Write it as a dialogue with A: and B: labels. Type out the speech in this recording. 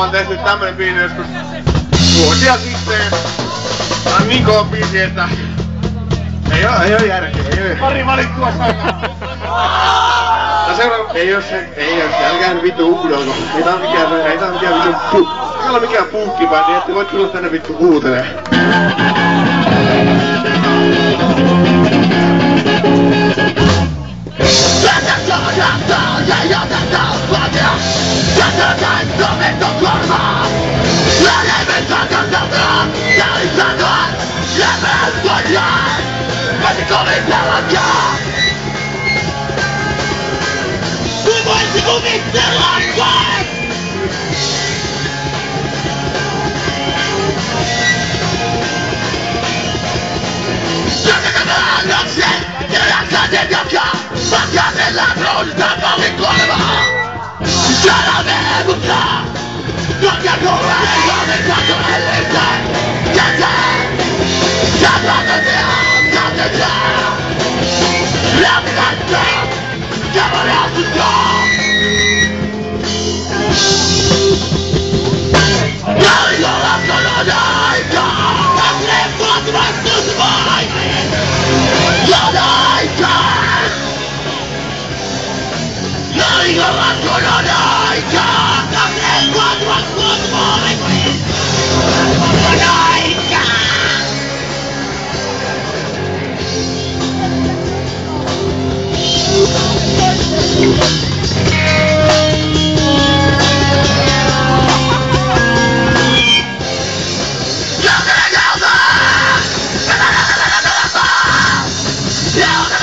A: on tehty tämmönen biisi joskus vuosia sitten. Tää on niin kova biisi, että ei oo järkeä, ei oo.
B: Pari valittua sanaa.
A: Tää seuraava, ei oo se, älkää nyt vittu huudolko. Ei tää oo mikään punkkibändi, ette voi tulla tänne vittu huutelee.
C: Voisi kuvitella vain! Annoksen ja jaksaten jakaa, vakavella roudista valikoimaa. Sanamme mutta, joka kuulee Suomen katuelleista. Yeah!